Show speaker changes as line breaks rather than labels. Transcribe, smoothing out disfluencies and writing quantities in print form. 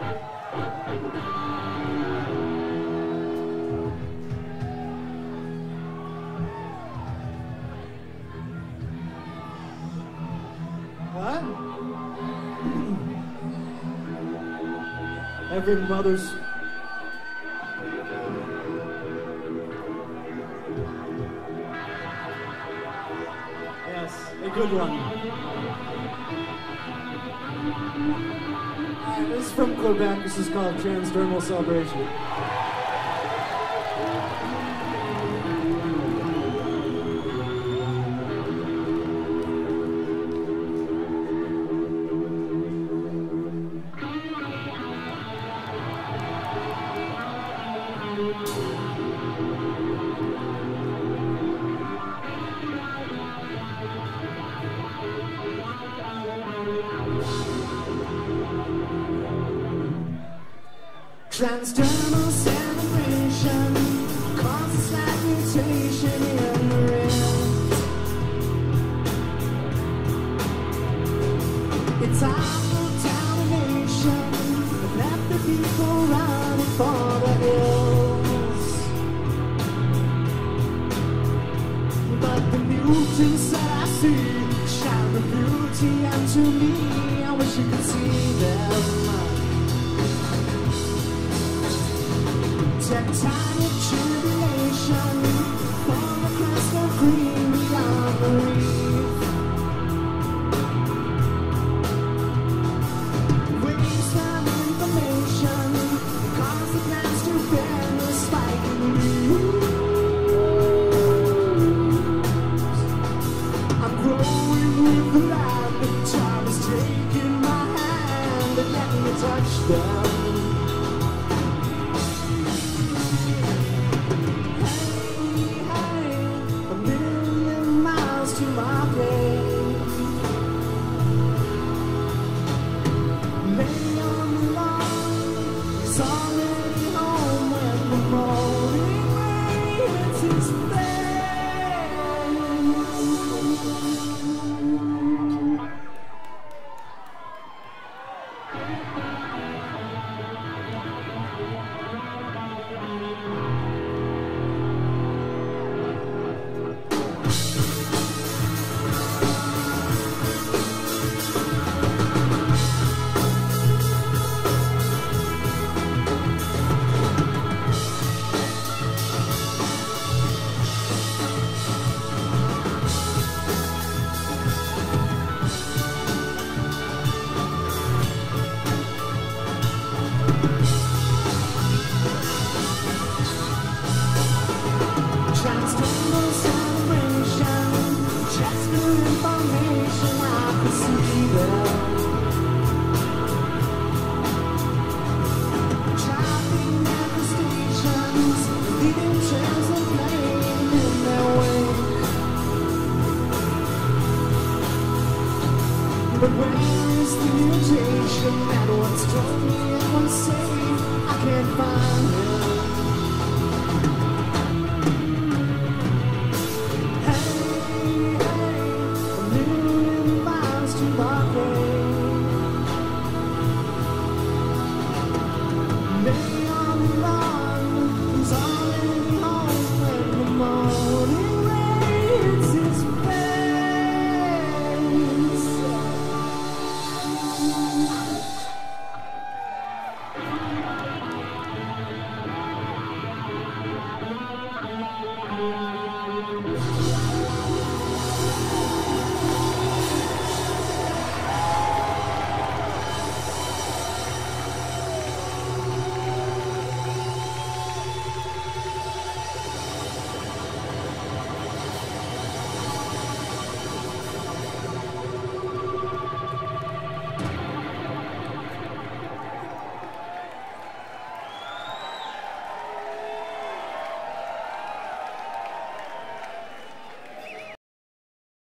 What? Every mother's... Yes, a good one. This is from Quebec. This is called Transdermal Celebration.
Transdermal celebration causes slight mutation in the rift. It's our contamination that left the people running for the hills. But the mutants that I see shine the beauty unto me. I wish you could see them. Tectonic tribulation from the crystal green beyond the reef. Waste of information cause the plans to bear the spiking leaves. I'm growing with the land. Time is taking my hand and let me touch them. But where is the mutation that once told me it was safe? I can't find